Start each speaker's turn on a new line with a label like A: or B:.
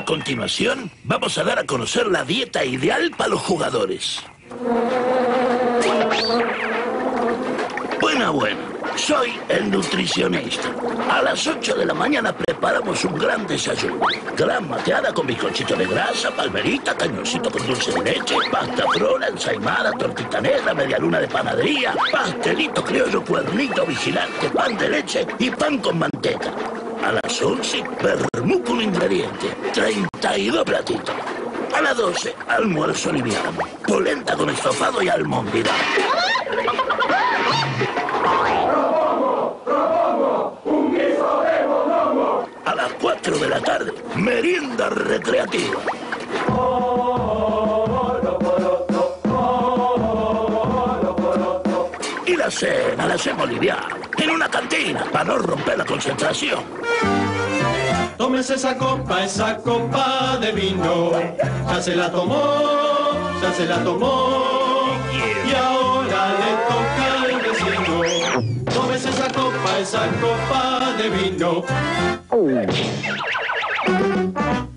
A: continuación, vamos a dar a conocer la dieta ideal para los jugadores. Buena. Soy el nutricionista. A las 8 de la mañana preparamos un gran desayuno. Gran mateada con bizcochito de grasa, palmerita, cañoncito con dulce de leche, pasta frola, ensaimada, tortita negra, media luna de panadería, pastelito criollo, cuernito vigilante, pan de leche y pan con manteca. A las 11, vermú con ingrediente, 32 platitos. A las 12, almuerzo liviano, polenta con estofado y almóndiga. A las 4 de la tarde, merienda recreativa. Y la cena la hacemos liviana, en una cantina, para no romper la concentración.
B: Tómese esa copa de vino. Ya se la tomó, y ahora le toca al vecino. Tómese esa copa de vino.